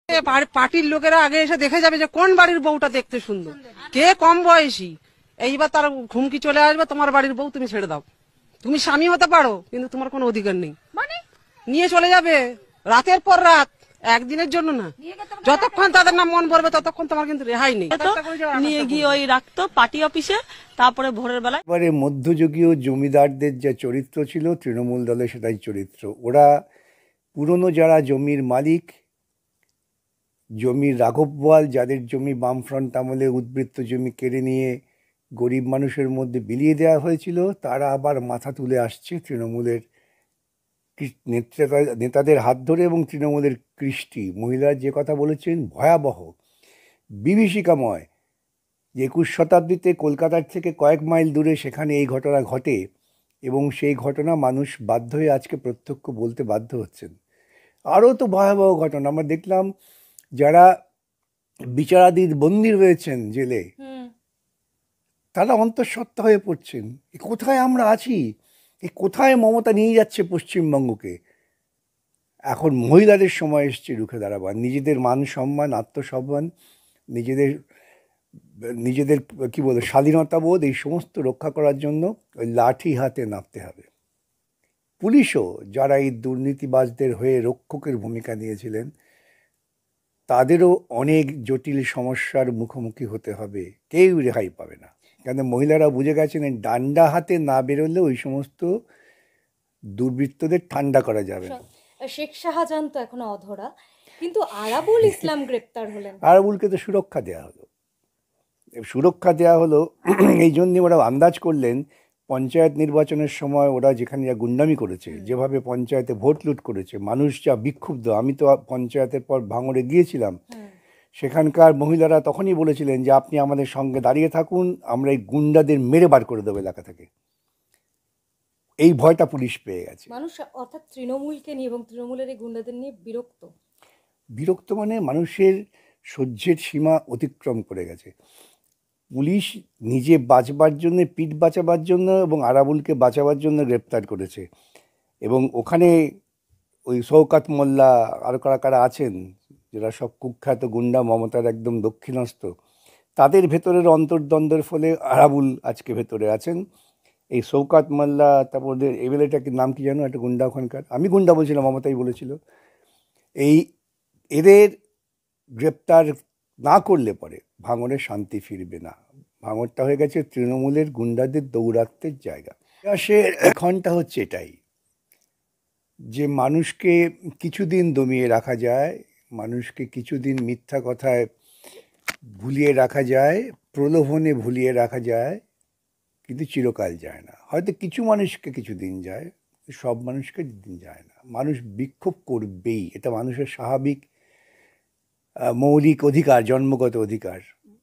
পার্টির লোকেরা আগে এসে দেখে যাবে যে কোন বাড়ির বউটা দেখতে সুন্দর, কে কম বয়সী। এইবার তার ঘুমকি চলে আসবে, তোমার বাড়ির বউ তুমি ছেড়ে দাও, তুমি স্বামী হতে পারো কিন্তু তোমার কোনো অধিকার নেই, মানে নিয়ে চলে যাবে রাতের পর রাত, একদিনের জন্য না, যতক্ষণ তাদের নাম মন পড়বে ততক্ষণ তোমার কিন্তু রেহাই নেই। নিয়ে গিয়ে ওই রাখতো পার্টি অফিসে, তারপরে ভোরের বেলায়। এবারে মধ্যযুগীয় জমিদারদের যে চরিত্র ছিল তৃণমূল দলে সেটাই চরিত্র। ওরা পুরনো যারা জমির মালিক, জমির রাঘব বোয়াল, যাদের জমি বামফ্রন্ট আমলে উদ্বৃত্ত জমি কেড়ে নিয়ে গরিব মানুষের মধ্যে বিলিয়ে দেওয়া হয়েছিল, তারা আবার মাথা তুলে আসছে তৃণমূলের নেতাদের হাত ধরে। এবং তৃণমূলের কৃষ্টি মহিলার যে কথা বলেছেন ভয়াবহ, বিভীষিকাময়। 21 শতাব্দীতে কলকাতার থেকে কয়েক মাইল দূরে সেখানে এই ঘটনা ঘটে এবং সেই ঘটনা মানুষ বাধ্য হয়ে আজকে প্রত্যক্ষ বলতে বাধ্য হচ্ছেন। আরও তো ভয়াবহ ঘটনা আমরা দেখলাম, যারা বিচারাধীন বন্দী রয়েছেন জেলে, তারা অন্তঃসত্ত্বা হয়ে পড়ছেন। কোথায় আমরা আছি, কোথায় মমতা নিয়ে যাচ্ছে পশ্চিমবঙ্গকে। এখন মহিলাদের সময় এসছে রুখে দাঁড়াবার, নিজেদের মান সম্মান, আত্মসম্মান, নিজেদের কি বলে স্বাধীনতা বোধ, এই সমস্ত রক্ষা করার জন্য ওই লাঠি হাতে নামতে হবে। পুলিশও যারা এই দুর্নীতিবাজদের হয়ে রক্ষকের ভূমিকা নিয়েছিলেন, তাদেরও অনেক জটিল সমস্যার মুখোমুখি হতে হবে, কেউ রেহাই পাবে না। কেন মহিলারা বুঝে গেছেন ডান্ডা হাতে না বেরোলে ওই সমস্ত দুর্বৃত্তদের ঠান্ডা করা যাবে না। শেখ শাহজাহান তো এখনো অধরা, কিন্তু আরাবুল ইসলাম গ্রেপ্তার হলেন। আরাবুলকে তো সুরক্ষা দেওয়া হলো এই জন্যে ওরা আন্দাজ করলেন পঞ্চায়েত নির্বাচনের সময় ওরা যেখানে যা গুন্ডামি করেছে, যেভাবে পঞ্চায়েতে ভোট লুট করেছে, মানুষ যা বিক্ষুব্ধ। আমি তো পঞ্চায়েতের পর ভাঙড়ে গিয়েছিলাম, সেখানকার মহিলারা তখনই বলেছিলেন যে আপনি আমাদের সঙ্গে দাঁড়িয়ে থাকুন, আমরা এই গুন্ডাদের মেরে বার করে দেবো এলাকা থেকে। এই ভয়টা পুলিশ পেয়ে গেছে। মানুষ অর্থাৎ তৃণমূলকে নিয়ে এবং তৃণমূলের এই গুন্ডাদের নিয়ে বিরক্ত মানে মানুষের সহ্যের সীমা অতিক্রম করে গেছে। পুলিশ নিজে বাঁচবার জন্য, পিঠ বাঁচাবার জন্য এবং আরাবুলকে বাঁচাবার জন্য গ্রেপ্তার করেছে। এবং ওখানে ওই শওকত মোল্লা আরও কারা কারা আছেন, যারা সব কুখ্যাত গুন্ডা, মমতার একদম দক্ষিণস্থ, তাদের ভেতরের অন্তর্দ্বন্দ্বের ফলে আরাবুল আজকে ভেতরে আছেন। এই শওকত মোল্লা, তারপর এমএলএটাকে নাম কি জানো, একটা গুন্ডা ওখানকার, আমি গুন্ডা বলছিলাম, মমতাই বলেছিল। এদের গ্রেপ্তার না করলে পরে ভাঙড়ে শান্তি ফিরবে না। ভাঙড়টা হয়ে গেছে তৃণমূলের গুন্ডাদের দৌরাত্মের জায়গা। এখনটা হচ্ছে এটাই যে মানুষকে কিছুদিন দমিয়ে রাখা যায়, মানুষকে কিছুদিন মিথ্যা কথায় ভুলিয়ে রাখা যায়, প্রলোভনে ভুলিয়ে রাখা যায়, কিন্তু চিরকাল যায় না। হয়তো কিছু মানুষকে কিছুদিন যায়, সব মানুষকে দিন যায় না। মানুষ বিক্ষোভ করবেই, এটা মানুষের স্বাভাবিক মৌলিক অধিকার, জন্মগত অধিকার।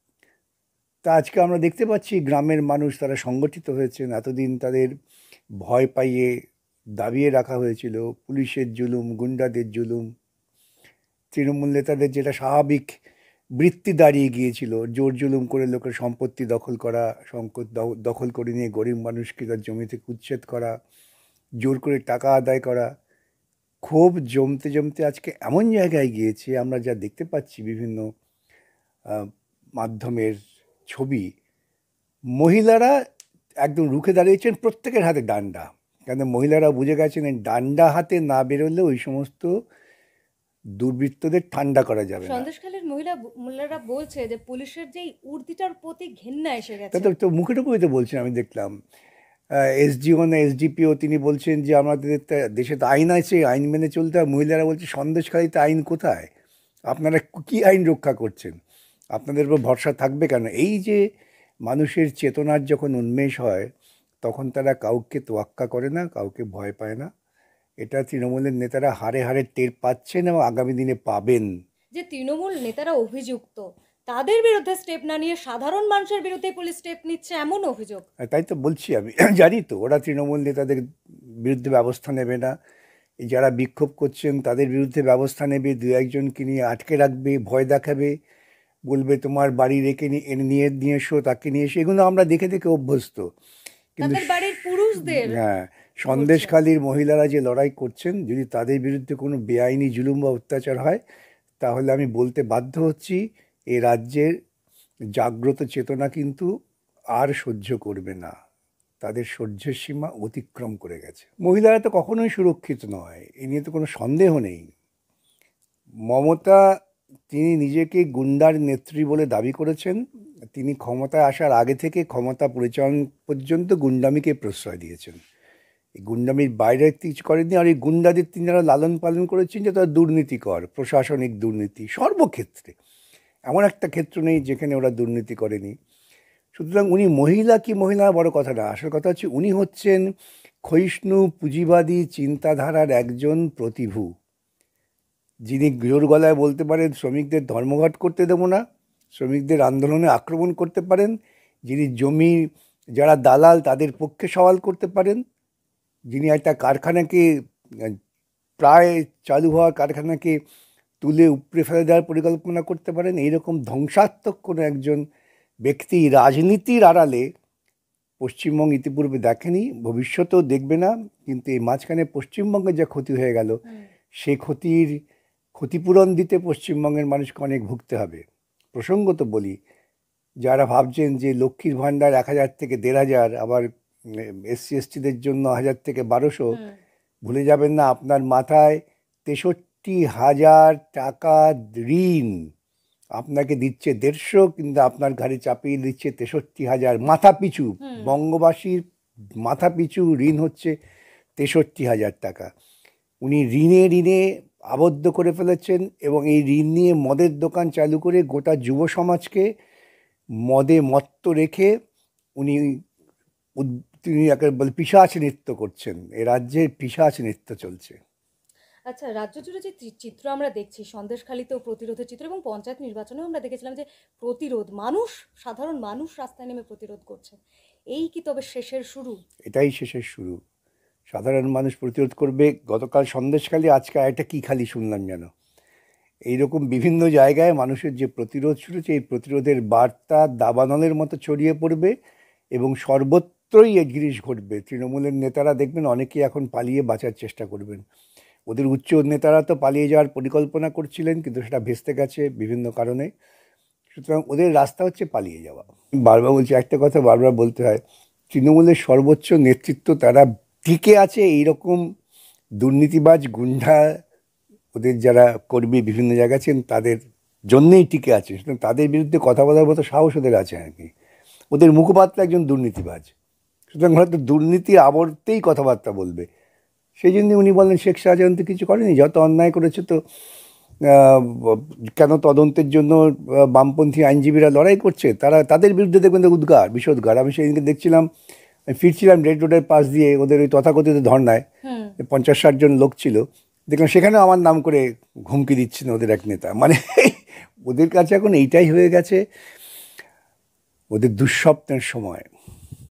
তা আজকে আমরা দেখতে পাচ্ছি গ্রামের মানুষ তারা সংগঠিত হয়েছেন। এতদিন তাদের ভয় পাইয়ে দাবিয়ে রাখা হয়েছিল পুলিশের জুলুম, গুন্ডাদের জুলুম, তৃণমূল নেতাদের যেটা স্বাভাবিক বৃত্তি দাঁড়িয়ে গিয়েছিল, জোর জুলুম করে লোকের সম্পত্তি দখল করা, দখল করে নিয়ে গরিব মানুষকে তার জমি থেকে উচ্ছেদ করা, জোর করে টাকা আদায় করা। ক্ষোভ জমতে জমতে আজকে এমন জায়গায় গিয়েছে, আমরা যা দেখতে পাচ্ছি বিভিন্ন মাধ্যমের ছবি, মহিলারা একদম রুখে দাঁড়িয়েছেন, প্রত্যেকের হাতে ডান্ডা। কেন মহিলারা বুঝে গেছেন ডান্ডা হাতে না বেরোলে ওই সমস্ত দুর্বৃত্তদের ঠান্ডা করা যাবে না। সন্দেশখালীর মহিলারা বলছে যে পুলিশের যে উর্দিটার প্রতি ঘেন্না এসে গেছে। তো মুখের উপরে তো বলছেন, আমি দেখলাম এসডিও না এসডিপিও, তিনি বলছেন যে আমাদের দেশে তো আইন আছে, আইন মেনে চলতে হয়। মহিলারা বলছে সন্দেশখালীতে আইন কোথায়, আপনারা কি আইন রক্ষা করছেন, আপনাদের উপর ভরসা থাকবে কেন? এই যে মানুষের চেতনার যখন উন্মেষ হয়, তখন তারা কাউকে তোয়াক্কা করে না, কাউকে ভয় পায় না। এটা তৃণমূলের নেতারা হারে হারে টের পাচ্ছেন এবং আগামী দিনে পাবেন। যে তৃণমূল নেতারা অভিযুক্ত, তাদের বিরুদ্ধে স্টেপ না নিয়ে সাধারণ মানুষের বিরুদ্ধে পুলিশ স্টেপ নিচ্ছে, এমন অভিযোগ। তাই তো বলছি, আমি জানি তো ওরা তৃণমূল নেতাদের বিরুদ্ধে ব্যবস্থা নেবে না। যারা বিক্ষোভ করছেন তাদের বিরুদ্ধে ব্যবস্থা নেবে, দু একজনকে নিয়ে আটকে রাখবে, ভয় দেখাবে, বলবে তোমার বাড়ি রেখে নিয়ে এসো, তাকে নিয়ে এসো। এগুলো আমরা দেখে দেখে অভ্যস্ত। কিন্তু বাড়ির পুরুষদের, হ্যাঁ, সন্দেশখালীর মহিলারা যে লড়াই করছেন, যদি তাদের বিরুদ্ধে কোনো বেআইনি জুলুম বা অত্যাচার হয়, তাহলে আমি বলতে বাধ্য হচ্ছি এ রাজ্যের জাগ্রত চেতনা কিন্তু আর সহ্য করবে না, তাদের সহ্যের সীমা অতিক্রম করে গেছে। মহিলারা তো কখনোই সুরক্ষিত নয়, এ নিয়ে তো কোনো সন্দেহ নেই। মমতা তিনি নিজেকে গুন্ডার নেত্রী বলে দাবি করেছেন, তিনি ক্ষমতায় আসার আগে থেকে ক্ষমতা পরিচালনা পর্যন্ত গুন্ডামিকে প্রশ্রয় দিয়েছেন। এই গুন্ডামির বাইরে কিছু করেননি। আর এই গুন্ডাদের তিনি যারা লালন পালন করেছেন যে তারা দুর্নীতিকর, প্রশাসনিক দুর্নীতি সর্বক্ষেত্রে, এমন একটা ক্ষেত্র নেই যেখানে ওরা দুর্নীতি করেনি। সুতরাং উনি মহিলা কি মহিলা বড় কথা না, আসল কথা হচ্ছে উনি হচ্ছেন ক্ষয়িষ্ণু পুঁজিবাদী চিন্তাধারার একজন প্রতিভু, যিনি জোর গলায় বলতে পারেন শ্রমিকদের ধর্মঘট করতে দেবো না, শ্রমিকদের আন্দোলনে আক্রমণ করতে পারেন, যিনি জমি যারা দালাল তাদের পক্ষে সওয়াল করতে পারেন, যিনি একটা কারখানাকে প্রায় চালু হওয়ার কারখানাকে তুলে উপড়ে ফেলে দেওয়ার পরিকল্পনা করতে পারেন। এইরকম ধ্বংসাত্মক কোনো একজন ব্যক্তি রাজনীতির আড়ালে পশ্চিমবঙ্গ ইতিপূর্বে দেখেনি, ভবিষ্যতেও দেখবে না। কিন্তু এই মাঝখানে পশ্চিমবঙ্গে যা ক্ষতি হয়ে গেল, সে ক্ষতিপূরণ দিতে পশ্চিমবঙ্গের মানুষকে অনেক ভুগতে হবে। প্রসঙ্গত বলি, যারা ভাবছেন যে লক্ষ্মীর ভাণ্ডার 1000 থেকে 1500, আবার SC STদের জন্য 1000 থেকে 1200, ভুলে যাবেন না আপনার মাথায় 63,000 টাকা ঋণ আপনাকে দিচ্ছে 150, কিন্তু আপনার ঘাড়ে চাপিয়ে দিচ্ছে 63,000 মাথা পিছু। বঙ্গবাসীর মাথা পিছু ঋণ হচ্ছে 63,000 টাকা। উনি ঋণে আবদ্ধ করে ফেলেছেন এবং এই ঋণ নিয়ে মদের দোকান চালু করে গোটা যুব সমাজকে মদে মত্ত রেখে তিনি একেবারে পিশাচ নৃত্য করছেন। এ রাজ্যের পিশাচ নৃত্য চলছে। আচ্ছা, রাজ্য জুড়ে যে চিত্র আমরা দেখছি, সন্দেশখালীতেও প্রতিরোধের চিত্র, এবং পঞ্চায়েত নির্বাচনেও আমরা দেখেছিলাম যে প্রতিরোধ, সাধারণ মানুষ রাস্তায় নেমে প্রতিরোধ করছে। এই কি তবে শেষের শুরু? এটাই শেষের শুরু। সাধারণ মানুষ প্রতিরোধ করবে। গতকাল সন্দেশখালী, আজকে একটা কি খালি শুনলাম যেন। এইরকম বিভিন্ন জায়গায় মানুষের যে প্রতিরোধ শুরু হচ্ছে, এই প্রতিরোধের বার্তা দাবানলের মতো ছড়িয়ে পড়বে এবং সর্বত্রই এই জিনিস ঘটবে। তৃণমূলের নেতারা দেখবেন অনেকেই এখন পালিয়ে বাঁচার চেষ্টা করবেন। ওদের উচ্চ নেতারা তো পালিয়ে যাওয়ার পরিকল্পনা করছিলেন, কিন্তু সেটা ভেস্তে গেছে বিভিন্ন কারণে। সুতরাং ওদের রাস্তা হচ্ছে পালিয়ে যাওয়া। বারবার বলছি, একটা কথা বারবার বলতে হয়, তৃণমূলের সর্বোচ্চ নেতৃত্ব তারা টিকে আছে এইরকম দুর্নীতিবাজ গুন্ডা, ওদের যারা কর্মী বিভিন্ন জায়গায় আছেন তাদের জন্যেই টিকে আছে। সুতরাং তাদের বিরুদ্ধে কথা বলার মতো সাহস ওদের আছে আর কি। ওদের মুখপাত্র একজন দুর্নীতিবাজ, সুতরাং হয়তো দুর্নীতি আবর্তেই কথাবার্তা বলবে। সেই জন্য উনি বলেন শেখ শাহজাহান তো কিছু করেনি, যত অন্যায় করেছে তো কেন তদন্তের জন্য বামপন্থী আইনজীবীরা লড়াই করছে, তাদের বিরুদ্ধে দেখবেন উদ্গার বিষোদ্গার। আমি সেদিনকে দেখছিলাম, ফিরছিলাম রেড রোডের পাশ দিয়ে ওদের ওই তথাকথিত ধর্নায় 50-60 জন লোক ছিল, দেখলাম সেখানেও আমার নাম করে হুমকি দিচ্ছেন ওদের এক নেতা। মানে ওদের কাছে এখন এইটাই হয়ে গেছে ওদের দুঃস্বপ্নের সময়।